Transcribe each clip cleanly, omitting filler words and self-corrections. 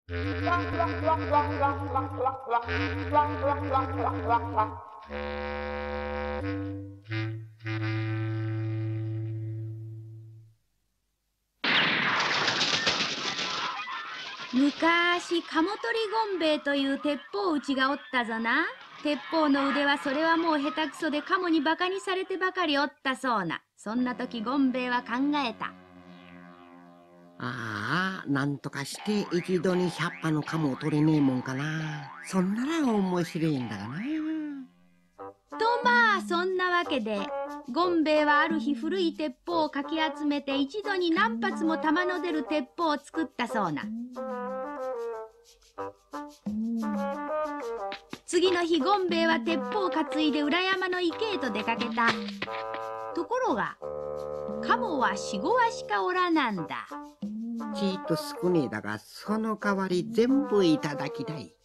昔鴨取りゴンベエという鉄砲打ちがおったぞな。鉄砲の腕はそれはもう下手くそでカモにバカにされてばかりおったそうな。そんな時ゴンベエは考えた。 ああ、なんとかして一度に100羽のカモを取れねえもんかな。そんなら面白いんだがな。 とまあそんなわけでゴンベエはある日古い鉄砲をかき集めて一度に何発も弾の出る鉄砲を作ったそうな。次の日ゴンベエは鉄砲を担いで裏山の池へと出かけた。ところがカモは4、5羽しかおらなんだ。 ちっと少ねえだが、その代わり全部いただきたい。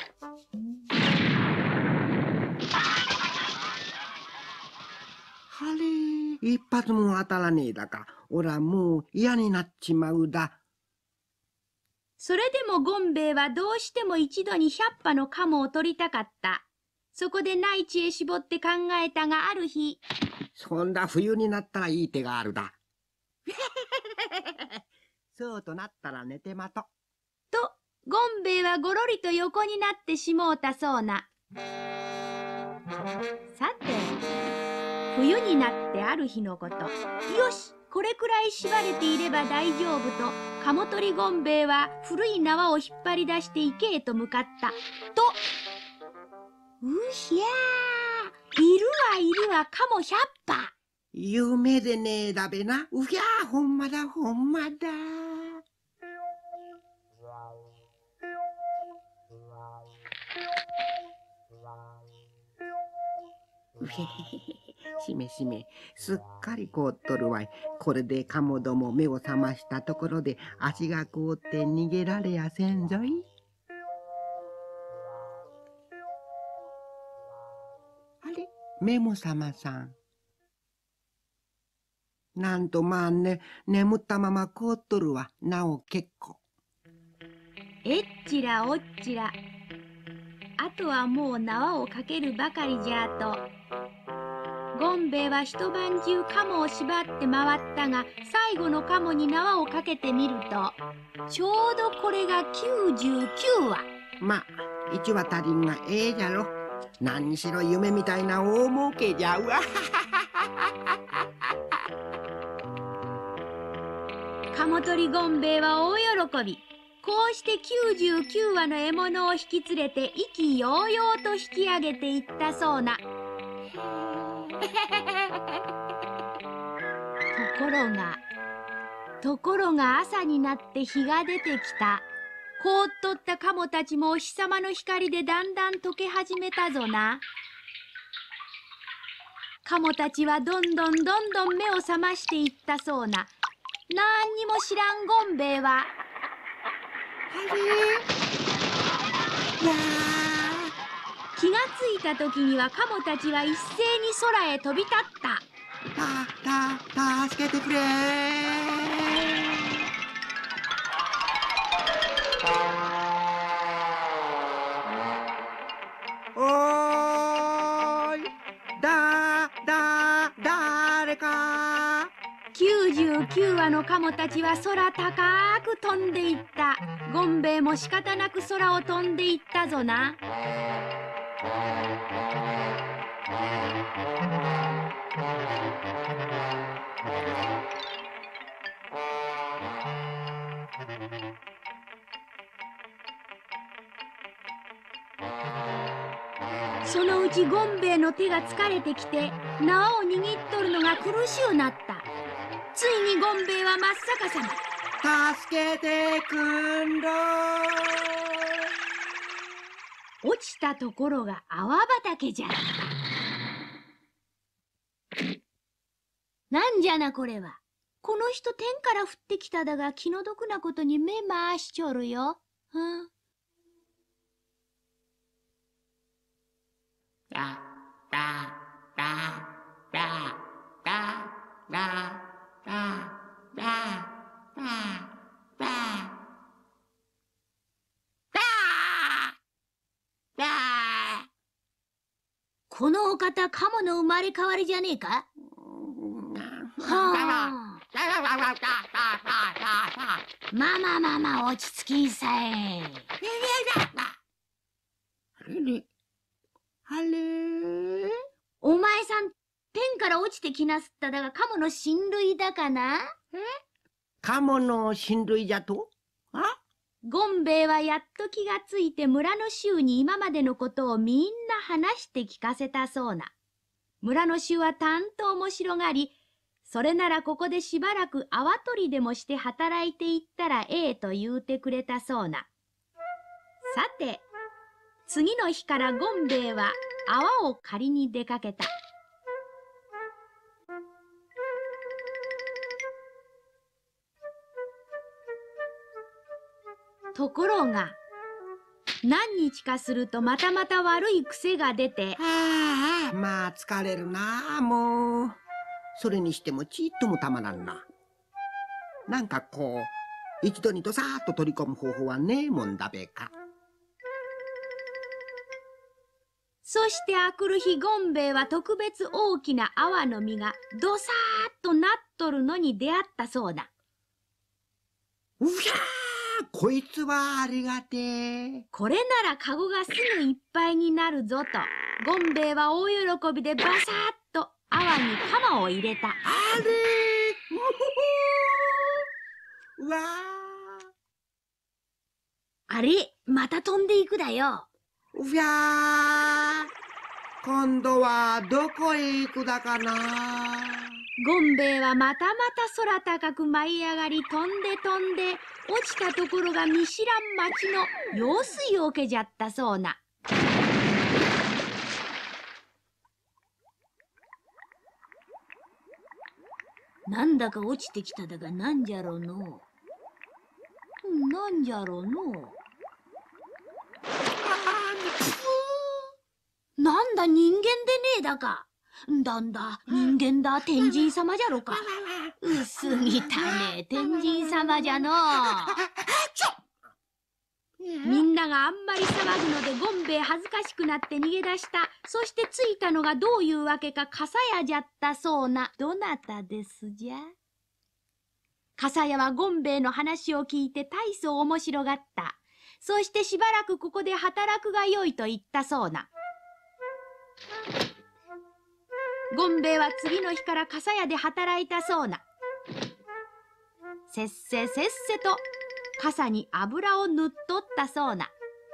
はれ、一発も当たらねえだか。おらもう嫌になっちまうだ。 それでもゴンベエはどうしても一度に100羽のカモを取りたかった。そこで内地へ絞って考えたが、ある日、 そんな冬になったらいい手があるだ。そうとなったら寝てまと。 とゴンベエはごろりと横になってしもうたそうな。さて冬になってある日のこと。よし、これくらい縛れていれば大丈夫と鴨取りゴンベエは古い縄を引っ張り出して池へと向かった。とうひゃー、いるわカモ100羽。 夢でねえだべな。うひゃー、ほんまだほんまだ。うへへへへ、しめしめ、すっかり凍っとるわい。これでカモども目を覚ましたところで足が凍って逃げられやせんぞい。あれ、メモ様さん。なんとまあね、眠ったまま凍っとるわ。なお結構。 えっちらおっちら、あとはもう縄をかけるばかりじゃと。ゴンベエは一晩中カモを縛って回ったが、最後のカモに縄をかけてみると、ちょうどこれが99羽。 まあ、1羽足りんがええじゃろ。何にしろ夢みたいな大儲けじゃわ。 カモ取りゴンベエは大喜び。こうして99羽の獲物を引き連れて意気揚々と引き上げていったそうな。ところが朝になって日が出てきた。凍っとったカモたちもお日様の光でだんだん溶け始めたぞな。カモたちはどんどん目を覚ましていったそうな。なんにも知らんゴンベエは、 あれ、わ気がついた時にはカモたちは一斉に空へ飛び立った。 助けてくれおーい、誰か。 99羽のカモたちは空高く飛んでいった。ゴンベエも仕方なく空を飛んでいったぞな。そのうちゴンベエの手が疲れてきて縄を握っとるのが苦しゅうなった。ついにゴンベエは真っ逆さま。 助けてくんろ。 落ちたところが泡畑じゃった。なんじゃなこれは。この人天から降ってきただが気の毒なことに目回しちょるよ。 だだだだだだだだだだ。 このお方、カモの生まれ変わりじゃねえか？はあ。まあまあまあまあ、落ち着きんさい。 あれれ、あれ、 お前さん、天から落ちてきなすっただが、カモの親類だかな？ カモの親類じゃと？あ？ ゴンベエはやっと気がついて村の衆に今までのことをみんな話して聞かせたそうな。村の衆はたんと面白がり、それならここでしばらく泡取りでもして働いていったらええと言うてくれたそうな。さて、次の日からゴンベエは泡を借りに出かけた。ところが、何日かするとまた悪い癖が出て、 まあ疲れるなあ、もう。それにしてもちっともたまらんな。なんかこう、一度にとさーっと取り込む方法はねえもんだべか。 そしてあくる日ゴンベエは特別大きな泡の実がどさーっとなっとるのに出会ったそうだ。 うひゃー、こいつはありがてえ。 これならカゴがすぐいっぱいになるぞと、ゴンベエは大喜びでバサーッと泡に鎌を入れた。 あれー、うわあれ、また飛んでいくだよ。 ー、うひゃー、今度はどこへ行くだかな。 ゴンベエはまた空高く舞い上がり、飛んで落ちたところが見知らん町の用水桶じゃったそうな。 なんだか落ちてきただがなんじゃろうの。 なんじゃろうの。 なんだ人間でねえだか。なんだ人間だ天神様じゃろか。薄汚ねえ天神様じゃの。 みんながあんまり騒ぐのでゴンベエ恥ずかしくなって逃げ出した。そして着いたのがどういうわけか笠屋じゃったそうな。どなたですじゃ？笠屋はゴンベエの話を聞いて大層面白がった。そしてしばらくここで働くがよいと言ったそうな。ゴンベエは次の日から笠屋で働いたそうな。せっせと傘に油を塗っとったそうな。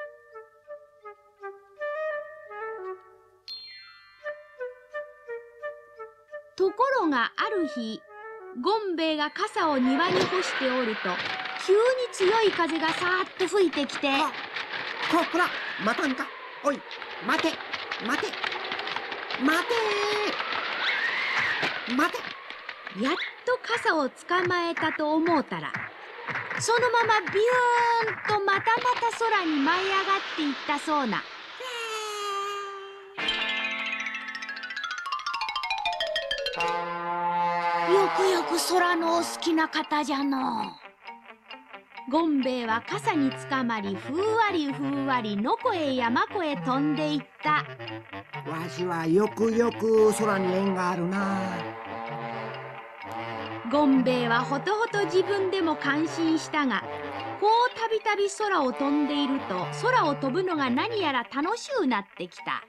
ところがある日、ゴンベエが傘を庭に干しておると、急に強い風がさーっと吹いてきて、 こら、待たんか。おい、待て。 やっと傘を捕まえたと思うたら、そのままビューンとまた空に舞い上がっていったそうな。 よくよく空のお好きな方じゃの。 ゴンベエは傘につかまり、ふんわり野湖へ山湖へ飛んでいった。 わしはよく空に縁があるな。 ゴンベエはほとほと自分でも感心したが、こうたびたび空を飛んでいると、空を飛ぶのが何やら楽しゅうなってきた。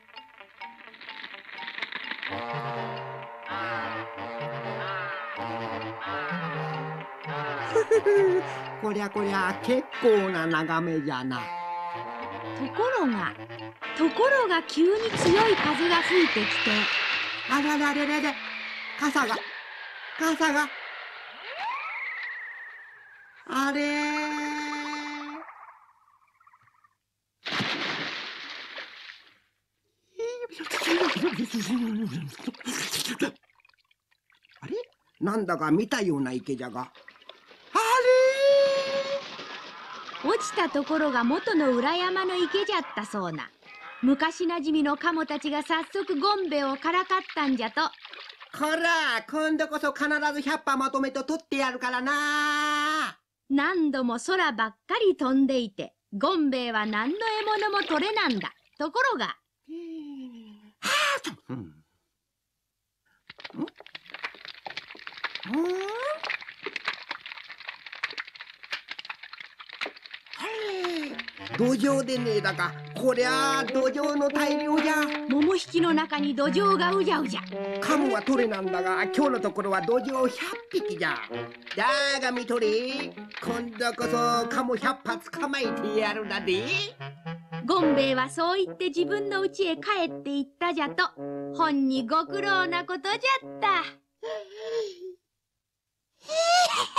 こりゃ結構な眺めじゃな。 ところが急に強い風が吹いてきて、 あらられれれ、傘があれー、あれ、なんだか見たような池じゃが、あれ落ちたところが元の裏山の池じゃったそうな。昔なじみのカモたちが早速ゴンベエをからかったんじゃと。 こら、今度こそ必ず100羽まとめと取ってやるからな。 何度も空ばっかり飛んでいて、ゴンベエは何の獲物も取れなんだ。ところが、 うん。土壌でねえだか、こりゃあ土壌の大量じゃ。 桃引きの中に土壌がうじゃうじゃ。 カモは取れなんだが、今日のところは土壌100匹じゃ。だが見とれ、今度こそカモ100発捕まえてやるだで。 ゴンベエはそう言って自分の家へ帰っていったじゃと。ほんにご苦労なことじゃった。